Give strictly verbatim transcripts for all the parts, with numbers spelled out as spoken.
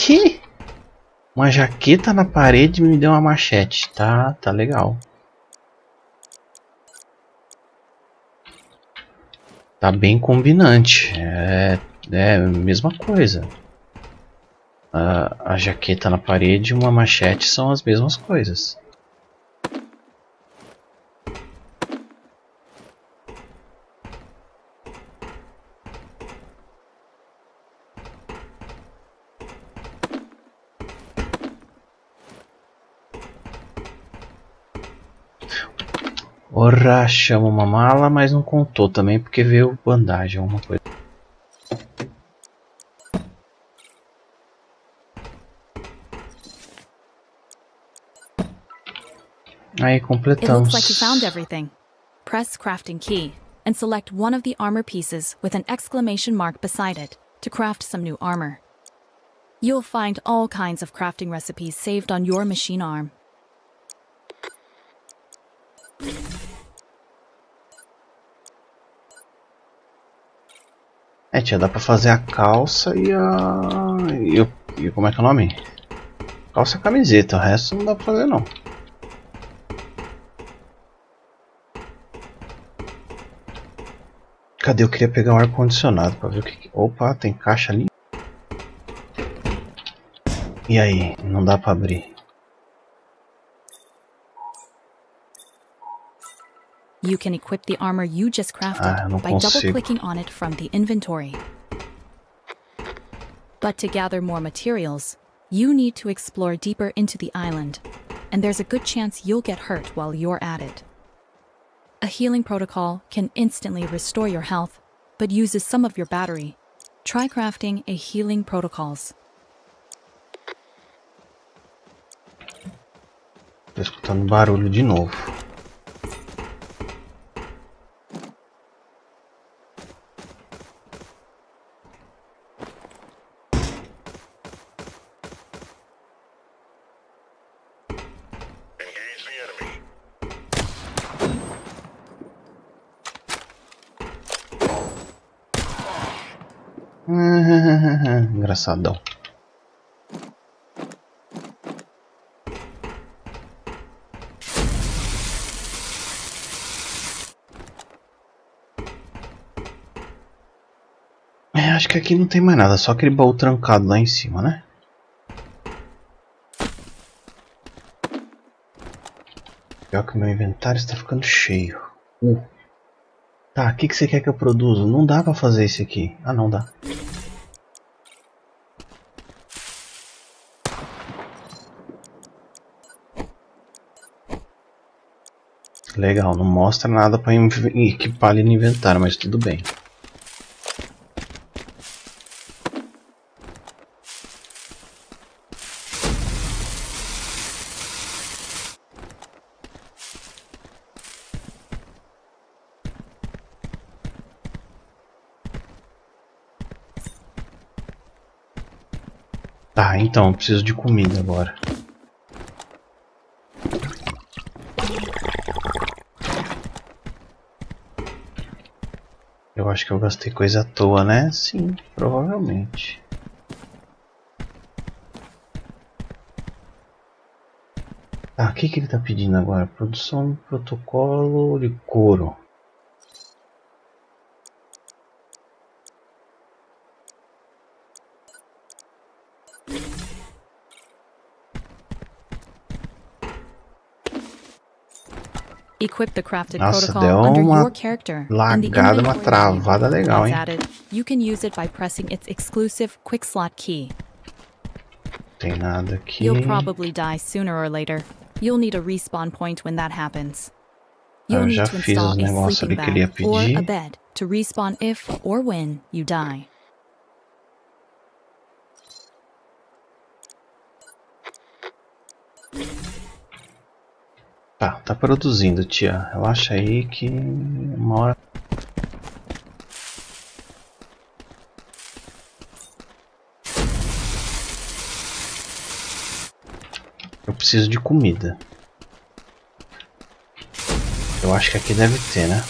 Que? Uma jaqueta na parede me deu uma machete. Tá, tá legal. Tá bem combinante. É, é a mesma coisa. A, a jaqueta na parede e uma machete são as mesmas coisas. Ora, chama uma mala, mas não contou também porque veio bandagem ou uma coisa. Aí completamos. It looks like you found everything. Press crafting key and select one of the armor pieces with an exclamation mark beside it to craft some new armor. You'll find all kinds of crafting recipes saved on your machine arm. É, tia, dá pra fazer a calça e a... E, o... e como é que é o nome? Calça e camiseta, o resto não dá pra fazer não. Cadê? Eu queria pegar um ar-condicionado pra ver o que... Opa, tem caixa ali. E aí? Não dá pra abrir. You can equip the armor you just crafted ah, by double-clicking on it from the inventory. But to gather more materials, you need to explore deeper into the island, and there's a good chance you'll get hurt while you're at it. A healing protocol can instantly restore your health, but uses some of your battery. Try crafting a healing protocols. Tô escutando barulho de novo. Engraçadão. É, acho que aqui não tem mais nada, só aquele baú trancado lá em cima, né? Pior que o meu inventário está ficando cheio. Uh. Tá, o que, que você quer que eu produza? Não dá pra fazer isso aqui. Ah, não dá. Legal, não mostra nada pra equipar ali no inventário, mas tudo bem. Tá, então, eu preciso de comida agora. Eu acho que eu gastei coisa à toa, né? Sim, provavelmente. Tá, o que que ele tá pedindo agora? Produção, protocolo de couro. Equip the crafted Nossa, protocol deu under uma your character and the lagada, uma inventory travada menu. legal, Once hein? added, you can use it by pressing its exclusive quick slot key. Tem nada aqui. You'll probably die sooner or later. You'll need a respawn point when that happens. Eu You'll já need to fiz os install a negócios ali sleeping que ele ia bag or a pedir. bed to respawn if or when you die. Tá, tá produzindo, tia. Relaxa aí que uma hora... Eu preciso de comida. Eu acho que aqui deve ter, né?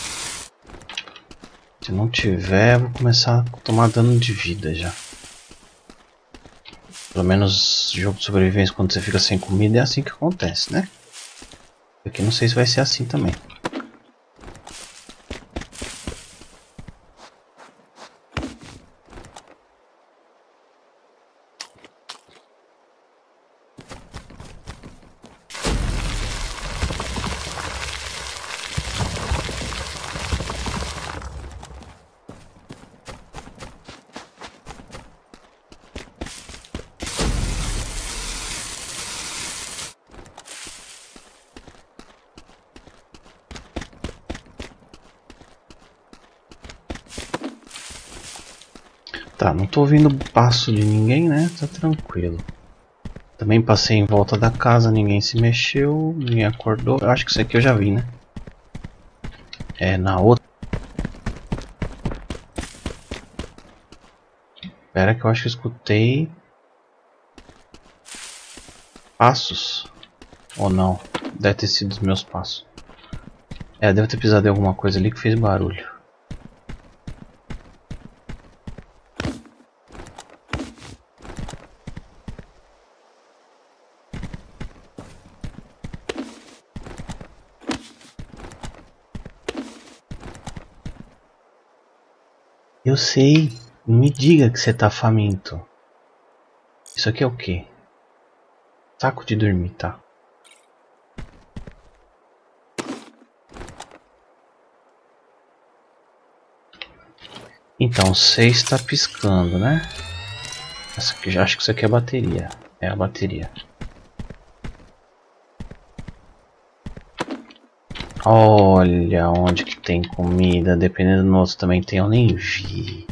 Se não tiver, eu vou começar a tomar dano de vida já. Pelo menos jogo de sobrevivência, quando você fica sem comida, é assim que acontece, né? Aqui não sei se vai ser assim também. Tá, não tô ouvindo passo de ninguém, né? Tá tranquilo. Também passei em volta da casa, ninguém se mexeu, ninguém acordou. Eu acho que isso aqui eu já vi, né? É, na outra. Espera que eu acho que eu escutei passos. Ou não? Deve ter sido os meus passos. É, deve ter pisado em alguma coisa ali que fez barulho. Eu sei. Não me diga que você tá faminto. Isso aqui é o quê? Saco de dormir, tá? Então, seis está piscando, né? Essa aqui, já acho que isso aqui é a bateria. É a bateria. Olha onde que tem comida. Dependendo do nosso também tem, eu nem vi.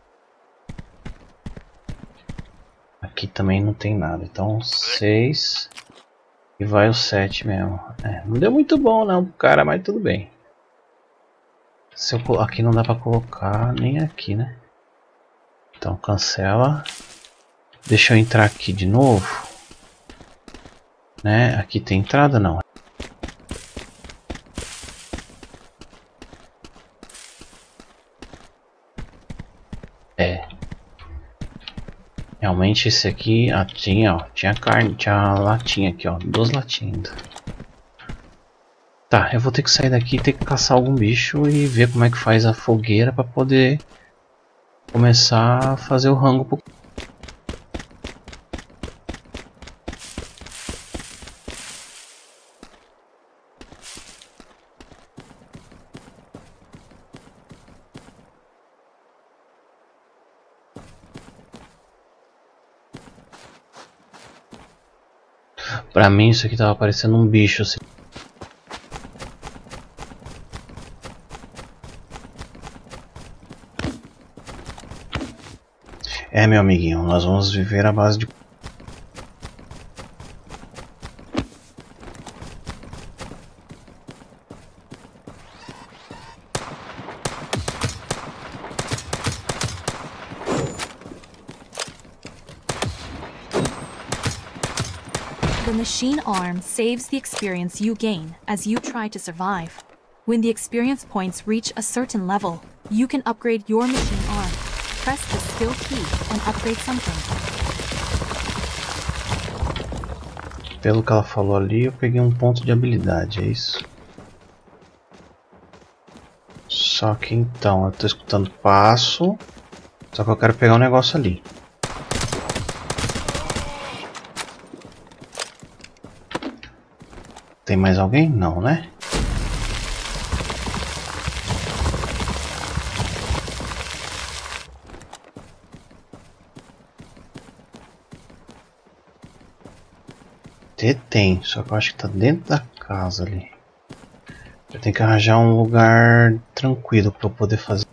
Aqui também não tem nada. Então, seis. E vai o sete mesmo. É, não deu muito bom não pro cara, mas tudo bem. Se eu, aqui não dá pra colocar nem aqui, né? Então cancela. Deixa eu entrar aqui de novo. Né? Aqui tem entrada não? É. Realmente esse aqui, ah, tinha, ó, tinha carne, tinha latinha aqui, ó, duas latinhas. Tá, eu vou ter que sair daqui e ter que caçar algum bicho e ver como é que faz a fogueira para poder começar a fazer o rango pro... Pra mim isso aqui tava parecendo um bicho assim. É, meu amiguinho, nós vamos viver à base de... The machine arm saves the experience you gain as you try to survive. When the experience points reach a certain level, you can upgrade your machine arm. Press the skill key and upgrade something. Pelo que ela falou ali, eu peguei um ponto de habilidade, é isso? Só que então, eu tô escutando passo, só que eu quero pegar um negócio ali. Tem mais alguém? Não, né? Tem, só que eu acho que tá dentro da casa ali. Eu tenho que arranjar um lugar tranquilo para eu poder fazer.